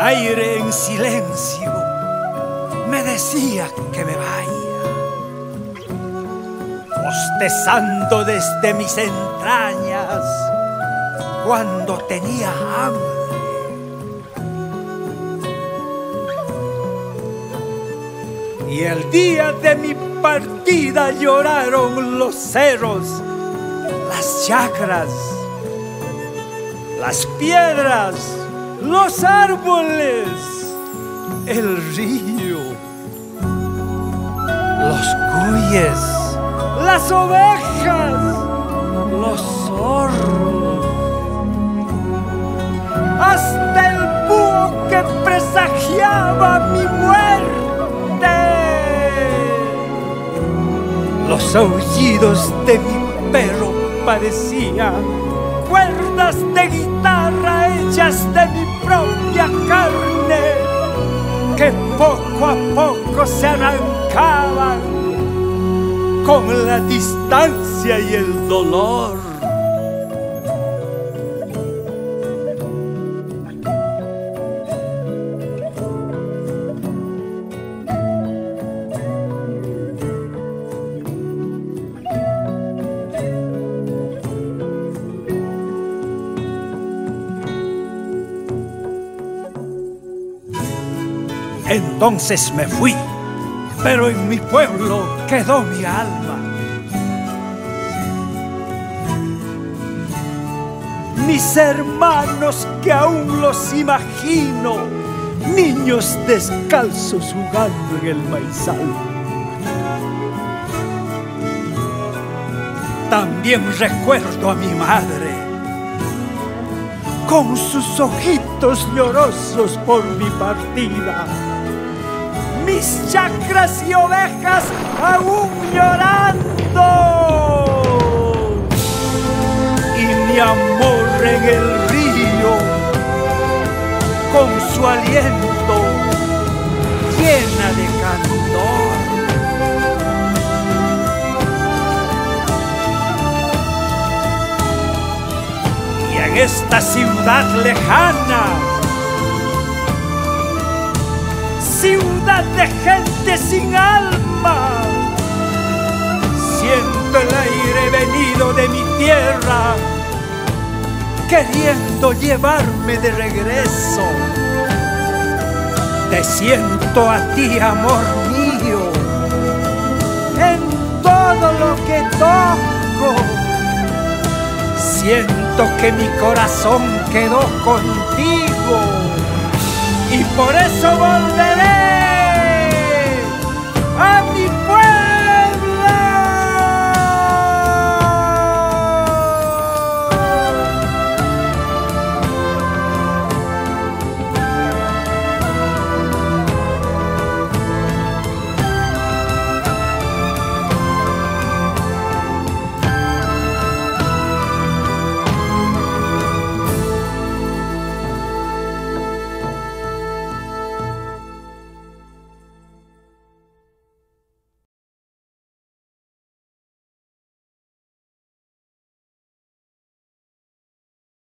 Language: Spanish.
aire en silencio me decía que me vaya, bostezando desde mis entrañas cuando tenía hambre. Y el día de mi partida lloraron los cerros, las chacras, las piedras, los árboles, el río, los cuyes, las ovejas, los zorros, hasta el búho que presagiaba mi muerte. Los aullidos de mi perro parecían cuerdas de guitarra hechas de mi propia carne, que poco a poco se arrancaban con la distancia y el dolor. Entonces me fui, pero en mi pueblo quedó mi alma. Mis hermanos que aún los imagino, niños descalzos jugando en el maizal. También recuerdo a mi madre, con sus ojitos llorosos por mi partida. Mis chacras y ovejas aún llorando, y mi amor en el río con su aliento llena de candor. Y en esta ciudad lejana, ciudad de gente sin alma, siento el aire venido de mi tierra, queriendo llevarme de regreso. Te siento a ti, amor mío, en todo lo que toco. Siento que mi corazón quedó contigo, y por eso volveré a mi